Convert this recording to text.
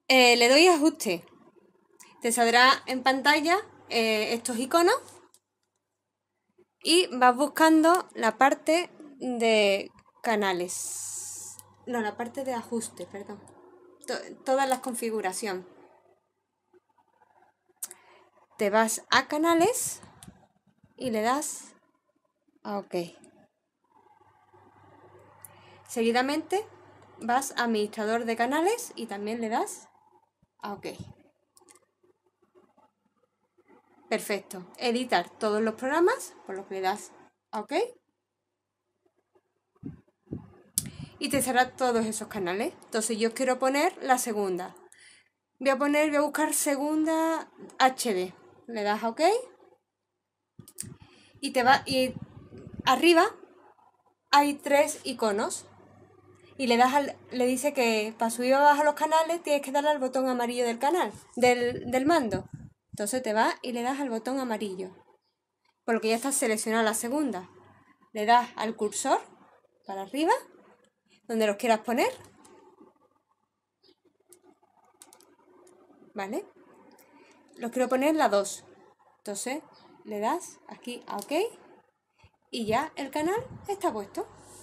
Le doy a ajuste. Te saldrá en pantalla estos iconos y vas buscando la parte de canales. No, la parte de ajuste, perdón. Todas las configuraciones. Te vas a canales y le das a OK. Seguidamente vas a administrador de canales y también le das a OK. Perfecto. Editar todos los programas, por lo que le das a OK. Y te saldrán todos esos canales. Entonces yo quiero poner la segunda. Voy a buscar segunda HD. Le das a OK. Y arriba hay 3 iconos. Y le dice que para subir o bajar los canales tienes que darle al botón amarillo del canal, del mando. Entonces te vas y le das al botón amarillo. Por lo que ya está seleccionada la segunda. Le das al cursor para arriba, donde los quieras poner. ¿Vale? Los quiero poner la 2. Entonces le das aquí a OK y ya el canal está puesto.